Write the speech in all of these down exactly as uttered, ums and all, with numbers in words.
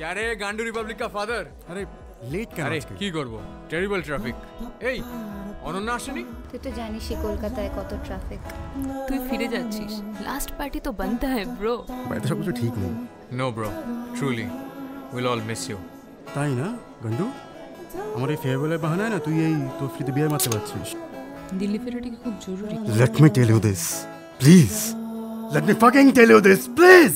क्या रे गांडू रिपब्लिक का फादर? अरे लेट কেন আরে কি করব? Terrible traffic. এই অনন্যা আসেনি? তুই তো জানিসই কলকাতায় কত ট্রাফিক। তুই ফিরে যাচ্ছিস, লাস্ট পার্টি তো বানতে হয় ব্রো। বাড়িতে সব কিছু ঠিক নেই। No bro, truly will all miss you. তাই না গন্ডু? আমার এই ফেয়ারওয়েলের বাহানায় না তুই এই তোর ফ্রিতে বিয়ে মারতে পারছিস। দিল্লি ফেরাটা কি খুব জরুরি? Let me tell you this please, let me fucking tell you this please.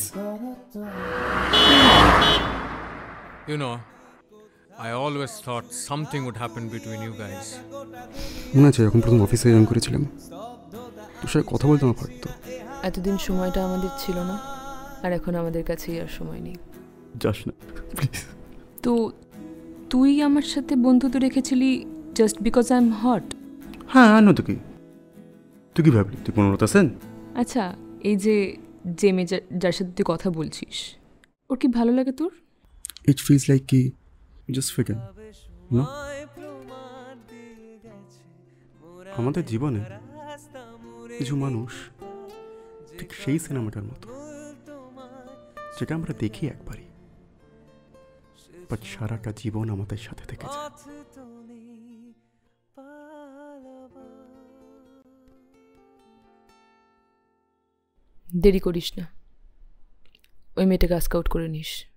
You know, I always thought something would happen between you guys. মনে আছে যখন প্রথম অফিসে জয়েন করেছিলাম তোর সাথে কথা বলতে আমার পারতো। এতদিন সময়টা আমাদের ছিল না, আর এখন আমাদের কাছে আর সময় নেই। যাস না প্লিজ। তো তুই আমার সাথে বন্ধুত্ব রেখেছিলি just because I am hot? হ্যাঁ আর নতো কি, তুই কি ভাবলি তুই কোনো রতা সেন? আচ্ছা, এই যে যে মেয়ে যার সাথে তুই কথা বলছিস, ওর কি ভালো লাগে তোর? It feels like ki just figure, no? আমাদের জীবনে কিছু মানুষ ঠিক সেই সিনেমাটার মতো যেটা আমরা দেখি একবারই, বাট সারাটা জীবন আমাদের সাথে থেকে যায়। দেরি করিস না, ওই মেয়েটাকে আস্ক আউট করে নিস।